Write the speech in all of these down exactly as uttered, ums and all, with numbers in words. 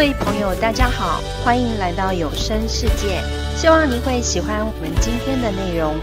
位朋友大家好，欢迎来到有声世界，希望您会喜欢我们今天的内容。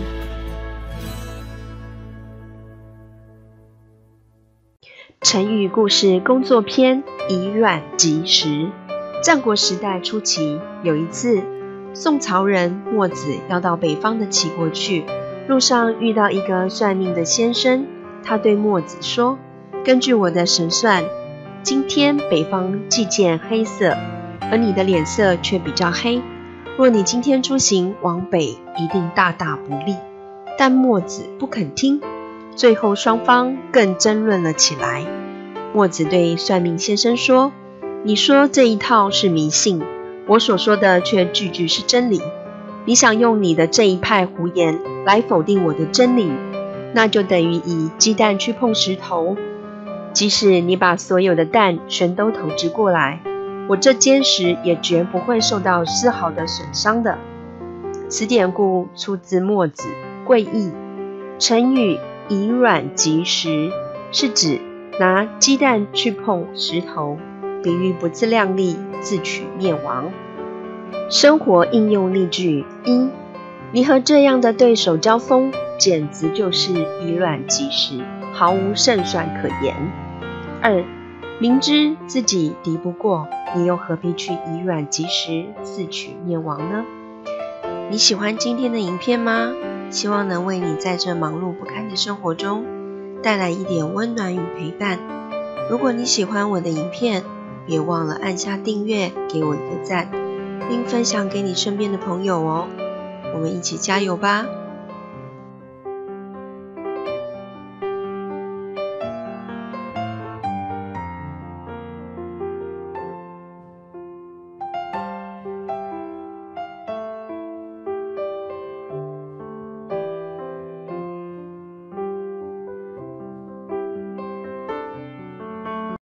成语故事工作篇，以卵击石。战国时代初期，有一次宋朝人墨子要到北方的齐国去，路上遇到一个算命的先生，他对墨子说，根据我的神算，今天北方季见黑色，而你的脸色却比较黑，若你今天出行往北，一定大大不利。但墨子不肯听，最后双方更争论了起来。墨子对算命先生说，你说这一套是迷信，我所说的却句句是真理。你想用你的这一派胡言来否定我的真理，那就等于以鸡蛋去碰石头。即使你把所有的蛋全都投掷过来，我这坚石也绝不会受到丝毫的损伤的。此典故出自墨子《贵义》。成语以卵击石是指拿鸡蛋去碰石头，比喻不自量力，自取灭亡。生活应用例句一，你和这样的对手交锋，简直就是以卵击石，毫无胜算可言。二，明知自己敌不过，你又何必去以卵击石，自取灭亡呢？你喜欢今天的影片吗？希望能为你在这忙碌不堪的生活中带来一点温暖与陪伴。如果你喜欢我的影片，别忘了按下订阅，给我一个赞，并分享给你身边的朋友哦。我们一起加油吧！